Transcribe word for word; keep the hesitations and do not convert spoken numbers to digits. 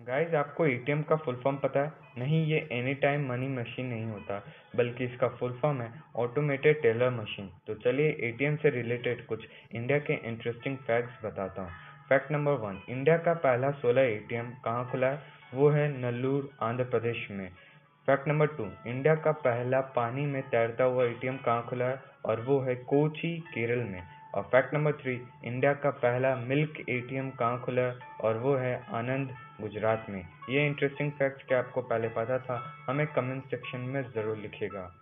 Guys, आपको ATM का full form पता है? नहीं, ये एनी टाइम मनी मशीन नहीं होता, बल्कि इसका फुल फॉर्म है ऑटोमेटेड टेलर मशीन। तो चलिए एटीएम से रिलेटेड कुछ इंडिया के इंटरेस्टिंग फैक्ट्स बताता हूँ। फैक्ट नंबर वन, इंडिया का पहला सोलर एटीएम कहाँ खुला है? वो है नल्लूर, आंध्र प्रदेश में। फैक्ट नंबर टू, इंडिया का पहला पानी में तैरता हुआ एटीएम कहाँ खुला है? और वो है कोची, केरल में। और फैक्ट नंबर थ्री, इंडिया का पहला मिल्क एटीएम कहाँ खुला है? और वो है आनंद, गुजरात में। ये इंटरेस्टिंग फैक्ट्स क्या आपको पहले पता था? हमें कमेंट सेक्शन में ज़रूर लिखिएगा।